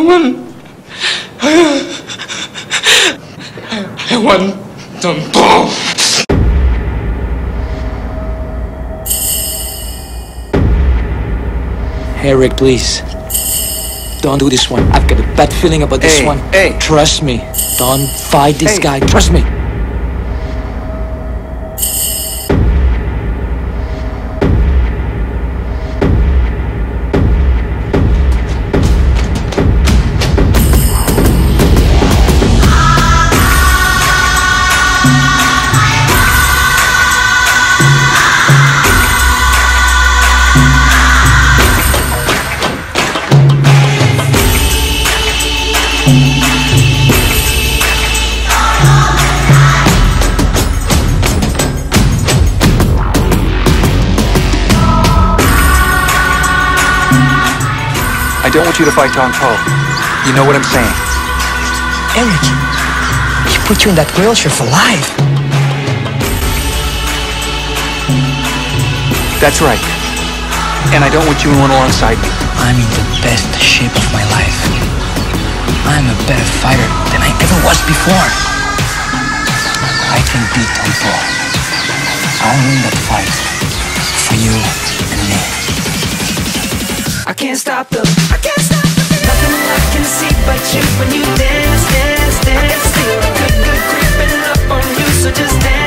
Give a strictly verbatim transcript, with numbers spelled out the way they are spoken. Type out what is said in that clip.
want... I want them both. Hey, Rick, please. Don't do this one. I've got a bad feeling about this hey, one. Hey, Trust me. Don't fight this hey. guy. Trust me. I don't want you to fight Don Poe. You know what I'm saying? Eric, he put you in that wheelchair for life. That's right. And I don't want you in one alongside me. I'm in the best shape of my life. I'm a better fighter than I ever was before. I can beat Don Poe. I'll win that fight for you and me. I can't stop the, I can't stop the feeling. Nothing I can see but you when you dance, dance, dance. Feel a good, good creeping up on you, so just dance.